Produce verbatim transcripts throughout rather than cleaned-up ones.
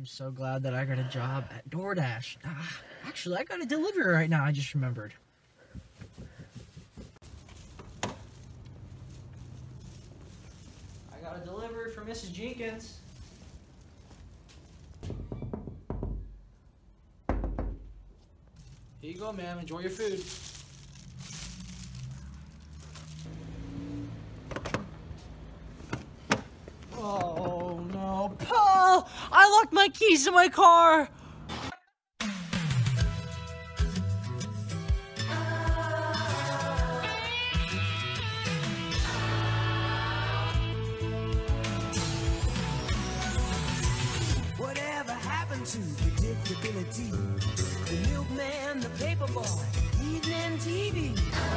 I'm so glad that I got a job at DoorDash. Ah, actually, I got a delivery right now, I just remembered. I got a delivery from Missus Jenkins. Here you go, ma'am. Enjoy your food. Oh, no. Paul! I locked my keys in my car! Whatever happened to predictability? The milkman, the paperboy, evening T V.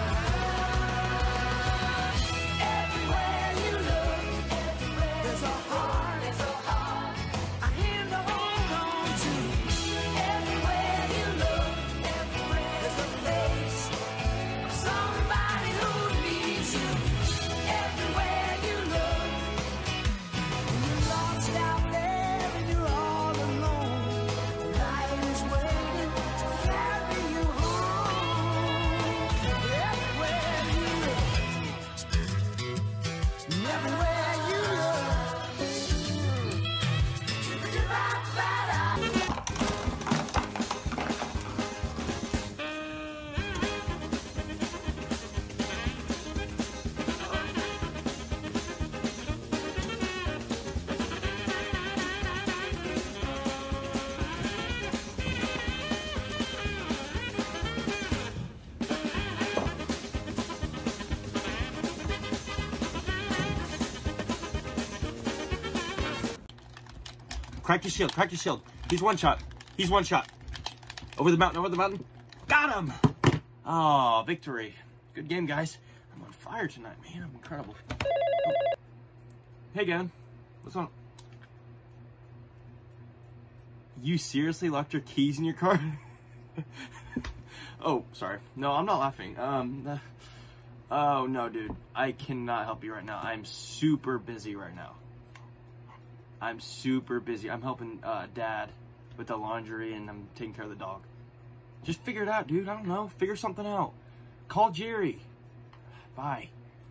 Everywhere you look, everywhere there's a heart, there's a heart, a hand to hold on to. Everywhere you look, everywhere there's a face, somebody who needs you. Everywhere you look, when you're lost out there and you're all alone, life is waiting to carry you home. Everywhere you look, everywhere you look. Crack your shield, crack your shield. He's one shot. He's one shot. Over the mountain, over the mountain. Got him! Oh, victory. Good game, guys. I'm on fire tonight, man. I'm incredible. Oh. Hey, Gavin. What's on? You seriously locked your keys in your car? Oh, sorry. No, I'm not laughing. Um, uh, oh, no, dude. I cannot help you right now. I'm super busy right now. I'm super busy. I'm helping uh, Dad with the laundry and I'm taking care of the dog. Just figure it out, dude. I don't know. Figure something out. Call Jerry. Bye.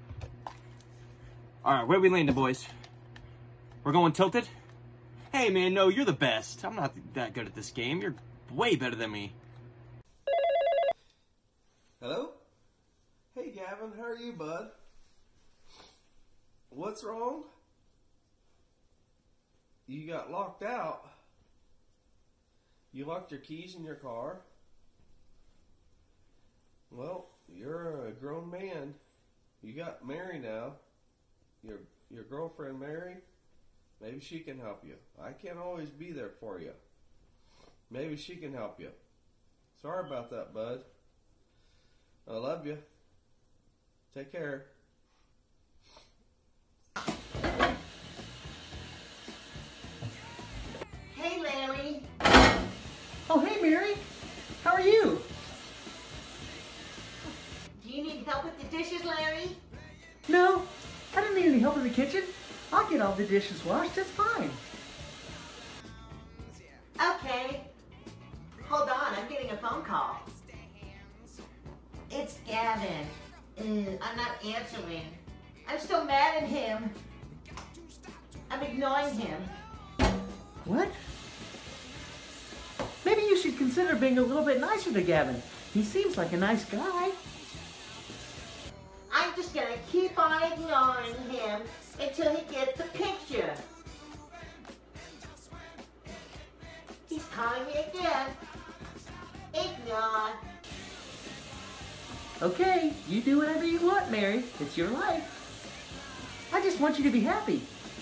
All right, where we landing, boys? We're going tilted? Hey, man, no, you're the best. I'm not that good at this game. You're way better than me. Hello? Hey, Gavin, how are you, bud? What's wrong? You got locked out. You locked your keys in your car. Well, you're a grown man. You got Mary now. Your your girlfriend Mary. Maybe she can help you. I can't always be there for you. Maybe she can help you. Sorry about that, bud. I love you. Take care. Hey, Larry. Oh, hey, Mary. How are you? Do you need help with the dishes, Larry? No, I didn't need any help in the kitchen. I'll get all the dishes washed. It's fine. Okay. Hold on, I'm getting a phone call. It's Gavin. Uh, I'm not answering. I'm still mad at him. I'm ignoring him. What? Maybe you should consider being a little bit nicer to Gavin. He seems like a nice guy. I'm just gonna keep on ignoring him until he gets the picture. He's calling me again. Ignore. Okay, you do whatever you want, Mary. It's your life. I just want you to be happy.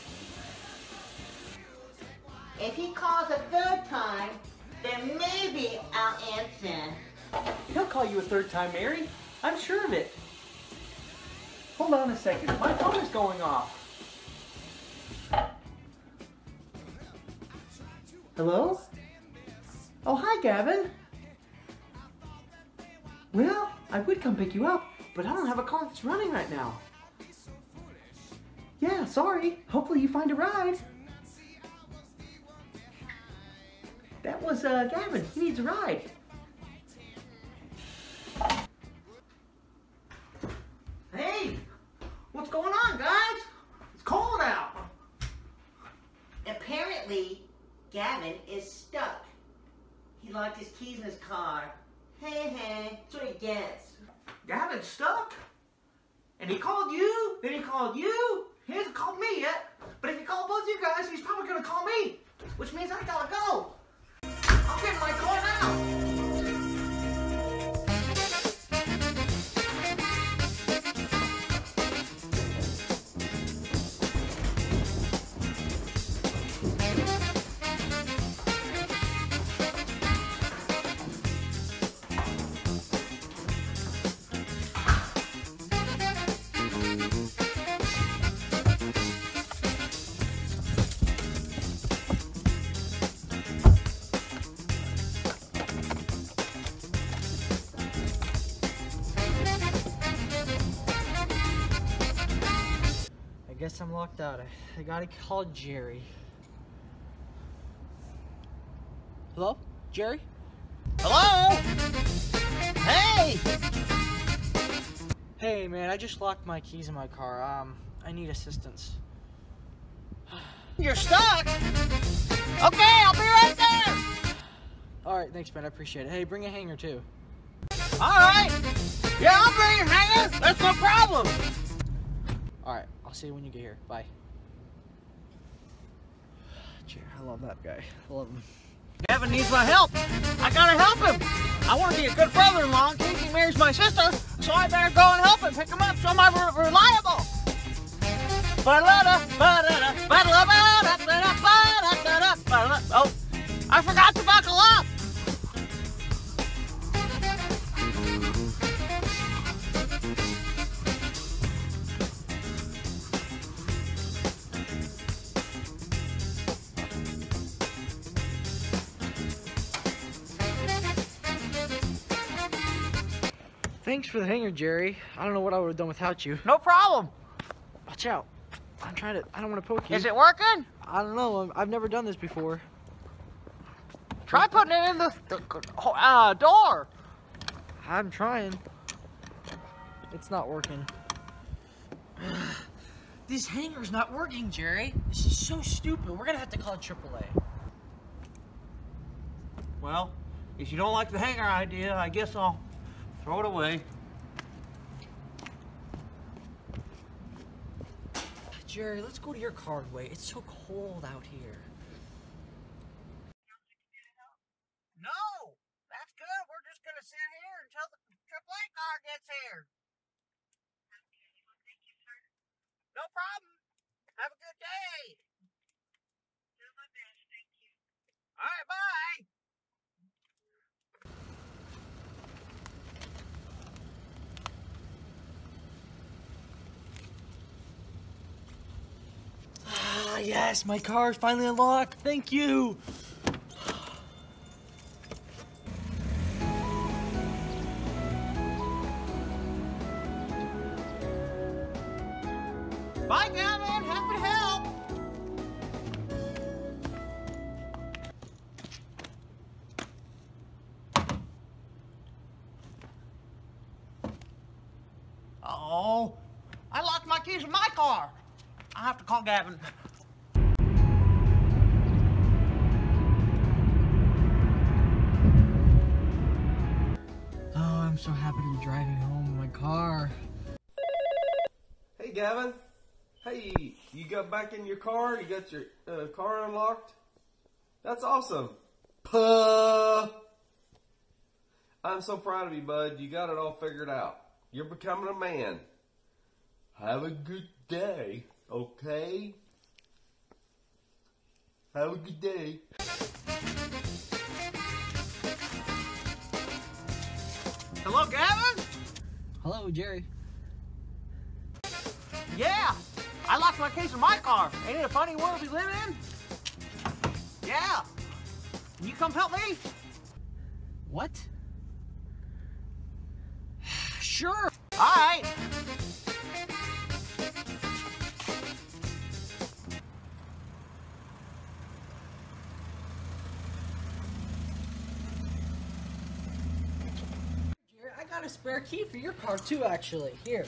If he calls a third time, then maybe I'll answer. He'll call you a third time, Mary. I'm sure of it. Hold on a second. My phone is going off. Hello? Oh, hi, Gavin. Well, I would come pick you up, but I don't have a car that's running right now. Yeah, sorry. Hopefully you find a ride. That was uh, Gavin. He needs a ride. Hey, what's going on, guys? It's cold out. Apparently, Gavin is stuck. He locked his keys in his car. Hey, hey, that's what he gets. Gavin's stuck? And he called you? Then he called you? He hasn't called me yet. But if he called both of you guys, he's probably gonna call me. Which means I gotta go. I'll get in my car now. I guess I'm locked out. I, I gotta call Jerry. Hello? Jerry? Hello? Hey! Hey man, I just locked my keys in my car. Um, I need assistance. You're stuck? Okay, I'll be right there! Alright, thanks man, I appreciate it. Hey, bring a hanger too. Alright! Yeah, I'll bring a hanger! That's no problem! Alright, I'll see you when you get here. Bye. Jerry, I love that guy. I love him. Gavin needs my help. I gotta help him. I want to be a good brother-in-law in case he marries my sister, so I better go and help him, pick him up, so I'm re reliable. Oh, I forgot to buckle up. Thanks for the hanger, Jerry. I don't know what I would have done without you. No problem. Watch out. I'm trying to, I don't want to poke you. Is it working? I don't know. I've never done this before. Try putting it in the, the uh, door. I'm trying. It's not working. This hanger's not working, Jerry. This is so stupid. We're going to have to call triple A. Well, if you don't like the hanger idea, I guess I'll throw it away. Jerry, let's go to your car and wait. It's so cold out here. No! That's good. We're just going to sit here until the triple A car gets here. No problem. Have a good day. Do my best. Thank you. All right, bye. Ah, yes, my car is finally unlocked. Thank you. Bye, Gavin. Happy to help. Uh-oh. I locked my keys in my car. I have to call Gavin. Oh, I'm so happy to be driving home in my car. Hey, Gavin. Hey, you got back in your car? You got your uh, car unlocked? That's awesome. Puh. I'm so proud of you, bud. You got it all figured out. You're becoming a man. Have a good day, okay? Have a good day. Hello, Gavin? Hello, Jerry. Yeah, I locked my keys in my car. Ain't it a funny world we live in? Yeah. Can you come help me? What? Sure. All right. got a spare key for your car too, actually. Here.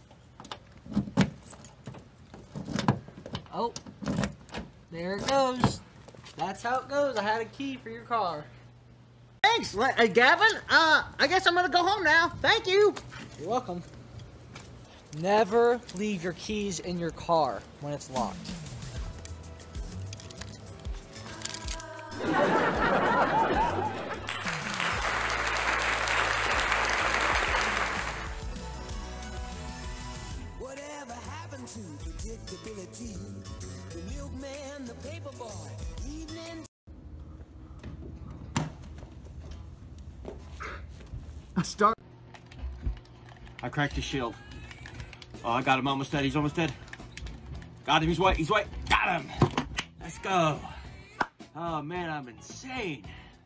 Oh, there it goes. That's how it goes. I had a key for your car. Thanks, uh, Gavin. Uh, I guess I'm gonna go home now. Thank you. You're welcome. Never leave your keys in your car when it's locked. Whatever happened to predictability? The milkman, the paperboy, evening. Start. I cracked his shield. Oh, I got him. Almost dead. He's almost dead. Got him. He's white. He's white. Got him. Let's go. Oh, man, I'm insane.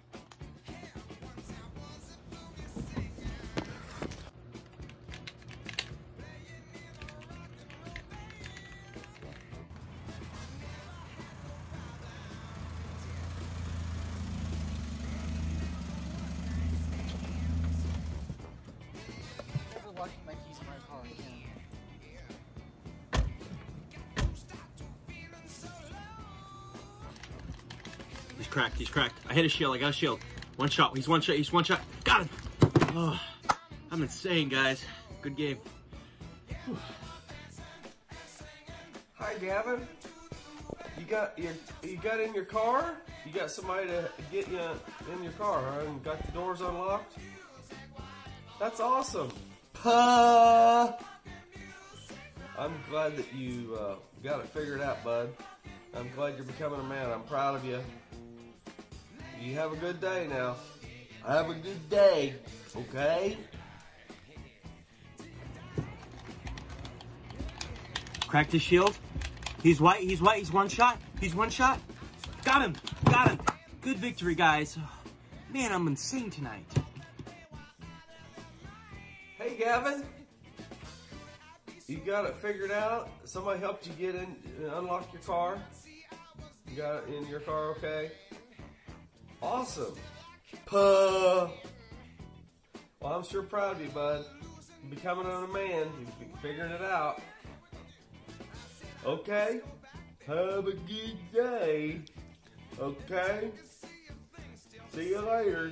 Never locking my keys in my car again. He's cracked. He's cracked. I hit a shield. I got a shield. One shot. He's one shot. He's one shot. Got him. Oh, I'm insane, guys. Good game. Whew. Hi, Gavin. You got your you got in your car? You got somebody to get you in your car, huh? And got the doors unlocked? That's awesome. Puh. I'm glad that you uh, got it figured out, bud. I'm glad you're becoming a man. I'm proud of you. You have a good day now. Have a good day, okay? Cracked his shield. He's white. He's white. He's one shot. He's one shot. Got him. Got him. Good victory, guys. Man, I'm insane tonight. Hey, Gavin. You got it figured out? Somebody helped you get in, unlock your car? You got it in your car okay? Awesome. Puh. Well, I'm sure proud of you, bud. You're becoming a man. You're figuring it out. Okay? Have a good day. Okay? See you later.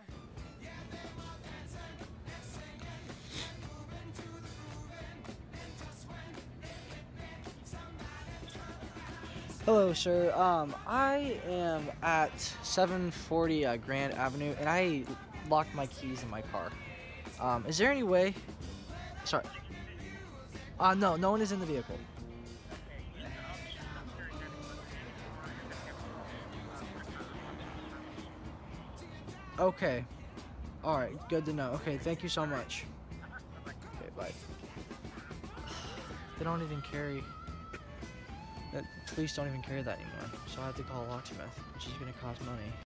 Hello, sir. Um, I am at seven forty uh, Grand Avenue, and I locked my keys in my car. Um, is there any way? Sorry. Uh, no, no one is in the vehicle. Okay. All right. Good to know. Okay. Thank you so much. Okay. Bye. They don't even carry. That police don't even carry that anymore, so I have to call a locksmith, which is gonna cost money.